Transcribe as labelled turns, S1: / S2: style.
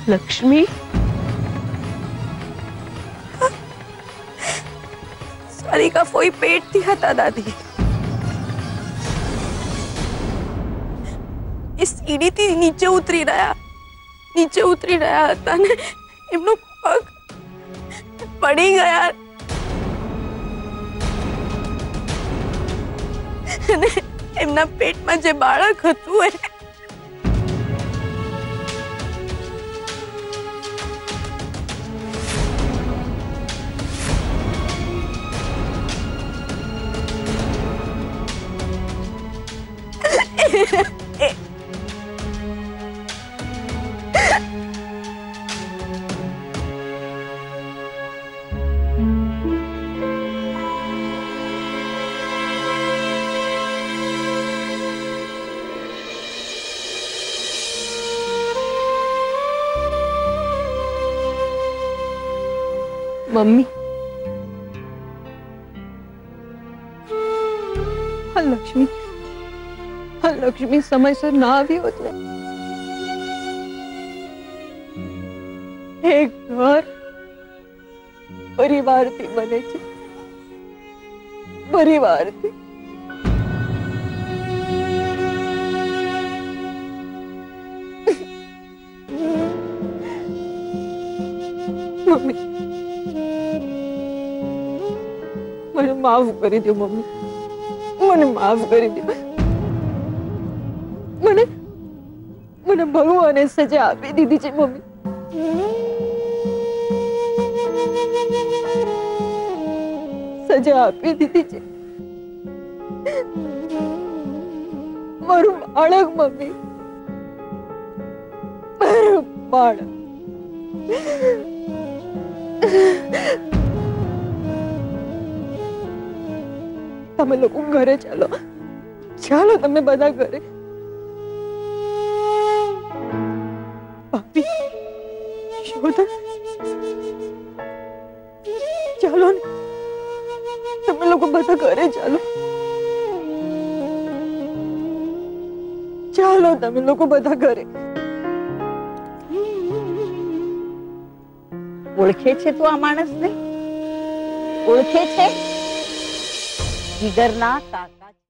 S1: लक्ष्मी,
S2: सारी का फोई पेट थी हता दादी। इस सीढ़ी थी नीचे उतरी रहा था ने एमनो पग पड़ी गया ने एमना पेट में जे बाळक हतुं ए
S1: मम्मी, लक्ष्मी समय से ना आवी होत ने एक घर परिवार थी बने छे, परिवार थी। मम्मी મને માફ કરી દો મમ્મી, મને માફ કરી દો। મને ભગવાને સજા આપી દીધી છે મમ્મી। સજા આપી દીધી છે મારું બાળક મમ્મી, મારું બાળક। તમે લોકો ઘરે ચાલો, ચાલો તમે બધા ઘરે। ભાભી, શોધા, ચાલો ને તમે લોકો બધા ઘરે ચાલો, ચાલો તમે લોકો બધા ઘરે।
S3: ઓળખે છે તું આ માણસને? ઓળખે છે? જીગરના કાકા।